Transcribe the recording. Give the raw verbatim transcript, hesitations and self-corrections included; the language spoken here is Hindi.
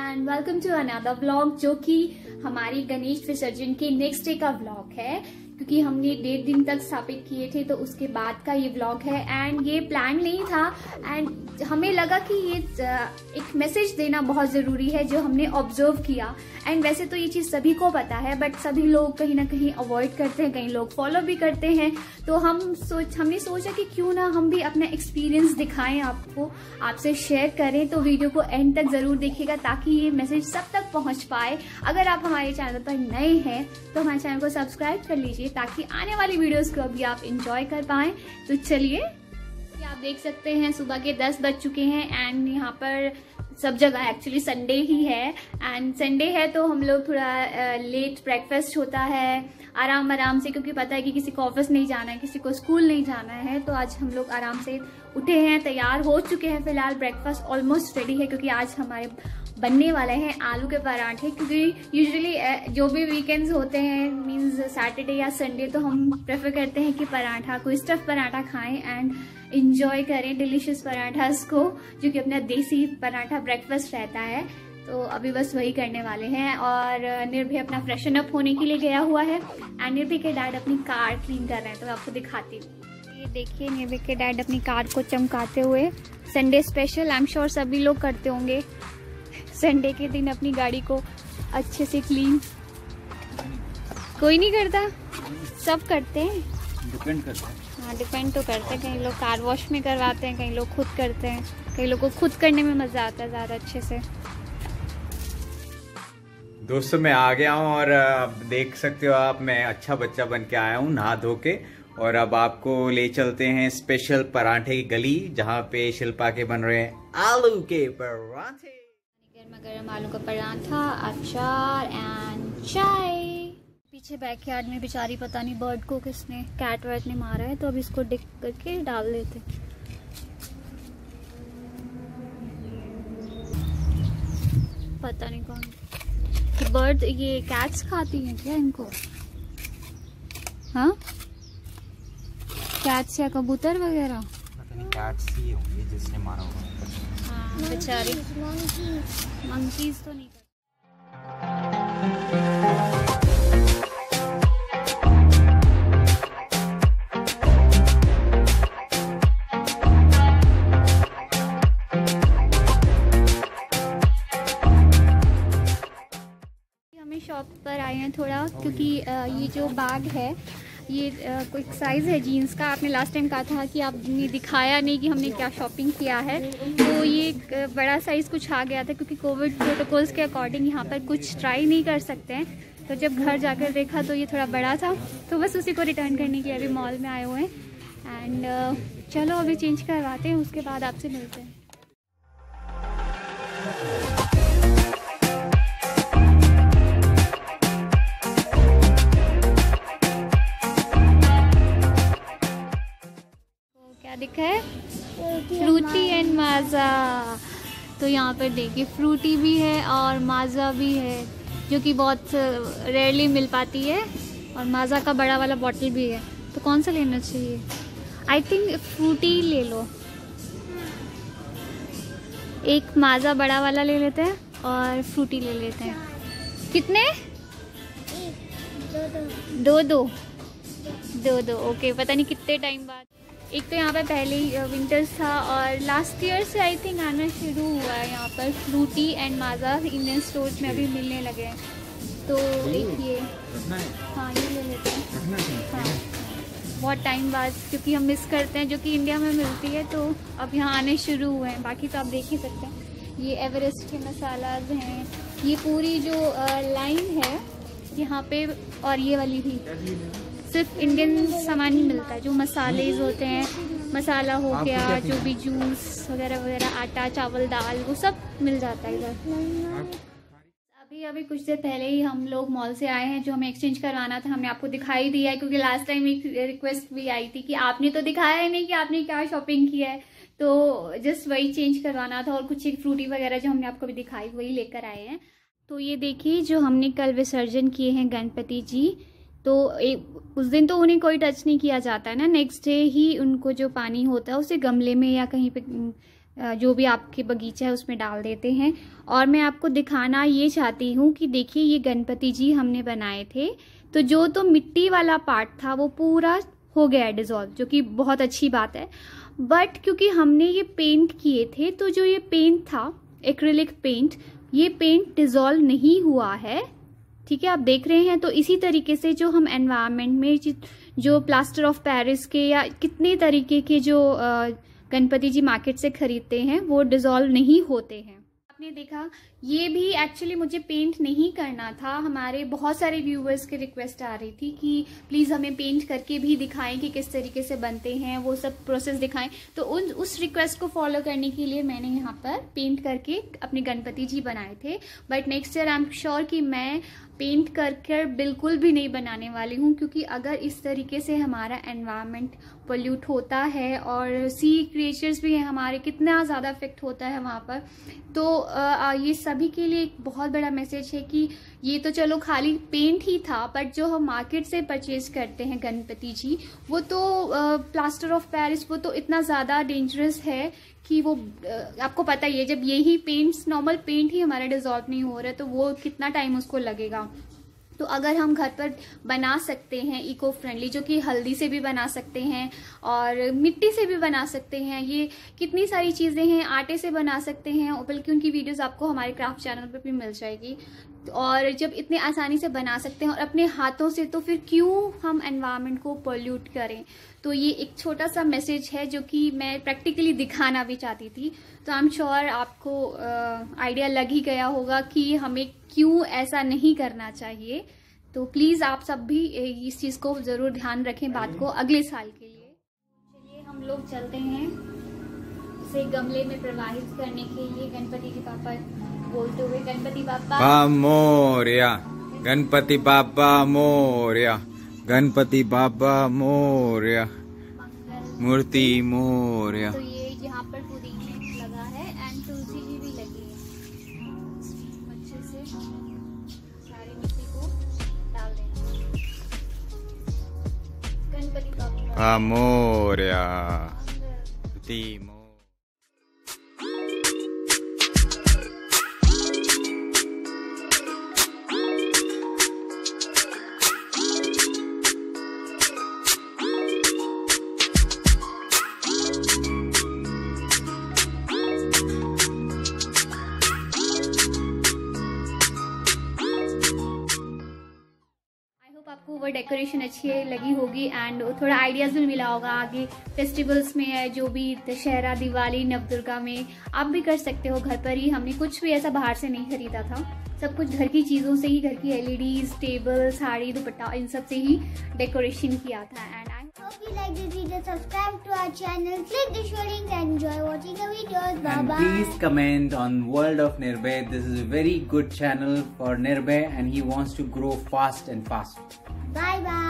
And welcome to another vlog, जो कि हमारी गणेश विसर्जन के नेक्स्ट डे का व्लॉग है, क्योंकि हमने डेढ़ दिन तक स्थापित किए थे तो उसके बाद का ये व्लॉग है। एंड ये प्लान नहीं था एंड हमें लगा कि ये एक मैसेज देना बहुत ज़रूरी है जो हमने ऑब्जर्व किया। एंड वैसे तो ये चीज़ सभी को पता है, बट सभी लोग कहीं ना कहीं अवॉइड करते हैं, कहीं लोग फॉलो भी करते हैं। तो हम सोच हमने सोचा कि क्यों ना हम भी अपना एक्सपीरियंस दिखाएं, आपको आपसे शेयर करें। तो वीडियो को एंड तक ज़रूर देखिएगा ताकि ये मैसेज सब तक पहुंच पाए। अगर आप हमारे चैनल पर नए हैं तो हमारे चैनल को सब्सक्राइब कर लीजिए ताकि आने वाली वीडियोस को भी आप एंजॉय कर पाएं। तो चलिए, आप देख सकते हैं सुबह के दस बज चुके हैं एंड यहाँ पर सब जगह एक्चुअली संडे ही है। एंड संडे है तो हम लोग थोड़ा लेट ब्रेकफास्ट होता है, आराम आराम से, क्योंकि पता है कि किसी को ऑफिस नहीं जाना है, किसी को स्कूल नहीं जाना है। तो आज हम लोग आराम से उठे हैं, तैयार हो चुके हैं। फिलहाल ब्रेकफास्ट ऑलमोस्ट रेडी है, क्योंकि आज हमारे बनने वाले हैं आलू के पराठे। क्योंकि यूजुअली जो भी वीकेंड्स होते हैं, मींस सैटरडे या संडे, तो हम प्रेफर करते हैं कि पराठा, कोई स्टफ पराठा खाएं एंड इंजॉय करें डिलीशियस पराठास को, जो कि अपना देसी पराठा ब्रेकफास्ट रहता है। तो अभी बस वही करने वाले हैं। और निर्भय अपना फ्रेशन अप होने के लिए गया हुआ है एंड निर्भय के डैड अपनी कार क्लीन कर रहे हैं, तो मैं आपको दिखाती हूँ। ये देखिए, निर्भय के डैड अपनी कार को चमकाते हुए, Sunday special, I am sure सभी लोग करते होंगे संडे के दिन अपनी गाड़ी को अच्छे से क्लीन। कोई नहीं करता, सब करते हैं, डिपेंड करता है। हाँ, डिपेंड तो करते हैं। कई लोग कार वॉश में करवाते हैं, कई लोग खुद करते हैं, कई लोग को खुद करने में मजा आता है ज़्यादा अच्छे से। दोस्तों, मैं आ गया हूँ और देख सकते हो आप, मैं अच्छा बच्चा बन के आया हूँ नहा धो के। और अब आपको ले चलते हैं स्पेशल पराठे की गली, जहाँ पे शिल्पा के बन रहे हैं आलू के पराठे। गर्मा गर्म आलू का पराठा, अचार एंड चाय। पीछे बैकयार्ड में बेचारी पता नहीं बर्ड को किसने, कैट वैट ने मारा है, तो अब इसको डिक करके डाल देते। पता नहीं कौन कि बर्ड, ये कैट्स खाती हैं क्या इनको? हाँ, कैट्स या कबूतर वगैरह, पता नहीं, कैट्स ही होंगे जिसने मारा होगा। हाँ बेचारी, मंकीज तो नहीं। हमें शॉप पर आए हैं थोड़ा, क्योंकि ये जो बैग है, ये कोई साइज़ है जीन्स का। आपने लास्ट टाइम कहा था कि आपने दिखाया नहीं कि हमने क्या शॉपिंग किया है, तो ये बड़ा साइज़ कुछ आ गया था, क्योंकि कोविड प्रोटोकॉल्स के अकॉर्डिंग यहाँ पर कुछ ट्राई नहीं कर सकते हैं। तो जब घर जाकर देखा तो ये थोड़ा बड़ा था, तो बस उसी को रिटर्न करने के लिए अभी मॉल में आए हुए हैं। एंड चलो अभी चेंज करवाते हैं, उसके बाद आपसे मिलते हैं। दिखा है फ्रूटी एंड माजा। तो यहाँ पर देखिए, फ्रूटी भी है और माजा भी है, जो कि बहुत रेयरली मिल पाती है, और माजा का बड़ा वाला बॉटल भी है। तो कौन सा लेना चाहिए? आई थिंक फ्रूटी ले लो, एक माजा बड़ा वाला ले लेते हैं और फ्रूटी ले लेते हैं। कितने? दो दो दो दो ओके। पता नहीं कितने टाइम बाद। एक तो यहाँ पे पहले ही विंटर्स था, और लास्ट ईयर से आई थिंक आना शुरू हुआ है यहाँ पर Frooti and Maaza Indian stores में अभी मिलने लगे हैं। तो एक ये, हाँ ये ले लेते हैं। हाँ, बहुत टाइम बाद, क्योंकि हम मिस करते हैं, जो कि इंडिया में मिलती है, तो अब यहाँ आने शुरू हुए हैं। बाकी तो आप देख ही सकते हैं, ये एवरेस्ट के मसालाज हैं, ये पूरी जो लाइन है यहाँ पे, और ये वाली भी सिर्फ इंडियन सामान ही मिलता है। जो मसाले होते हैं, मसाला हो गया, जो भी जूस वगैरह वगैरह, आटा, चावल, दाल, वो सब मिल जाता है इधर। अभी अभी कुछ देर पहले ही हम लोग मॉल से आए हैं, जो हमें एक्सचेंज करवाना था हमने आपको दिखाई दिया है, क्योंकि लास्ट टाइम एक रिक्वेस्ट भी आई थी कि आपने तो दिखाया ही नहीं कि आपने क्या शॉपिंग किया है। तो जस्ट वही चेंज करवाना था, और कुछ एक फ्रूटी वगैरह जो हमने आपको भी दिखाई वही लेकर आए हैं। तो ये देखिए, जो हमने कल विसर्जन किए हैं गणपति जी, तो एक उस दिन तो उन्हें कोई टच नहीं किया जाता है ना, नेक्स्ट डे ही उनको जो पानी होता है उसे गमले में या कहीं पे जो भी आपके बगीचा है उसमें डाल देते हैं। और मैं आपको दिखाना ये चाहती हूँ कि देखिए ये गणपति जी हमने बनाए थे, तो जो तो मिट्टी वाला पार्ट था वो पूरा हो गया है डिज़ोल्व, जो कि बहुत अच्छी बात है। बट क्योंकि हमने ये पेंट किए थे तो जो ये पेंट था एक्रिलिक पेंट, ये पेंट डिज़ोल्व नहीं हुआ है, ठीक है, आप देख रहे हैं। तो इसी तरीके से जो हम एनवायरनमेंट में जो प्लास्टर ऑफ पेरिस के या कितने तरीके के जो गणपति जी मार्केट से खरीदते हैं वो डिज़ोल्व नहीं होते हैं। आपने देखा ये भी एक्चुअली मुझे पेंट नहीं करना था, हमारे बहुत सारे व्यूवर्स की रिक्वेस्ट आ रही थी कि प्लीज़ हमें पेंट करके भी दिखाएं कि किस तरीके से बनते हैं, वो सब प्रोसेस दिखाएं। तो उन उस रिक्वेस्ट को फॉलो करने के लिए मैंने यहाँ पर पेंट करके अपने गणपति जी बनाए थे। But next year I am sure कि मैं पेंट कर कर बिल्कुल भी नहीं बनाने वाली हूँ, क्योंकि अगर इस तरीके से हमारा एनवायरनमेंट पोल्यूट होता है और सी क्रिएचर्स भी हैं हमारे, कितना ज़्यादा इफेक्ट होता है वहाँ पर। तो आ, ये सभी के लिए एक बहुत बड़ा मैसेज है कि ये तो चलो खाली पेंट ही था, बट जो हम मार्केट से परचेज करते हैं गणपति जी, वो तो प्लास्टर ऑफ पेरिस, वो तो इतना ज़्यादा डेंजरस है कि वो आ, आपको पता ही है, जब यही पेंट्स नॉर्मल पेंट ही हमारा डिजॉल्व नहीं हो रहा है तो वो कितना टाइम उसको लगेगा। तो अगर हम घर पर बना सकते हैं इको फ्रेंडली, जो कि हल्दी से भी बना सकते हैं और मिट्टी से भी बना सकते हैं, ये कितनी सारी चीज़ें हैं, आटे से बना सकते हैं, बल्कि उनकी वीडियोस आपको हमारे क्राफ्ट चैनल पर भी मिल जाएगी। और जब इतने आसानी से बना सकते हैं और अपने हाथों से, तो फिर क्यों हम एनवायरनमेंट को पोल्यूट करें। तो ये एक छोटा सा मैसेज है जो कि मैं प्रैक्टिकली दिखाना भी चाहती थी। तो आई एम श्योर आपको आइडिया लग ही गया होगा कि हमें क्यों ऐसा नहीं करना चाहिए। तो प्लीज़ आप सब भी इस चीज़ को ज़रूर ध्यान रखें बात को अगले साल के लिए। चलिए हम लोग चलते हैं इसे गमले में प्रवाहित करने के लिए गणपति जी पापा बोलते हुए, गणपति बापा मोरया, गणपति बापा मोरया, गणपति बापा मोरया, मूर्ति मोरया। तो ये यहाँ पर पुदीने लगा है एंड तुलसी जी भी लगी है। अच्छे से सारी मिट्टी को डाल देना। गणपति बापा मोरया, मूर्ति मोरया। आपको वो डेकोरेशन अच्छी लगी होगी एंड थोड़ा आइडियाज भी मिला होगा आगे फेस्टिवल्स में है, जो भी दशहरा, दिवाली, नवदुर्गा में आप भी कर सकते हो घर पर ही। हमने कुछ भी ऐसा बाहर से नहीं खरीदा था, सब कुछ घर की चीज़ों से ही, घर की एलईडीज, टेबल, साड़ी, दुपट्टा, इन सब से ही डेकोरेशन किया था। And I hope you like this video. Subscribe to our channel, click the show link and enjoy watching the videos. Bye and bye. Please comment on World of Nirbhay. This is a very good channel for Nirbhay and he wants to grow fast and fast. Bye bye.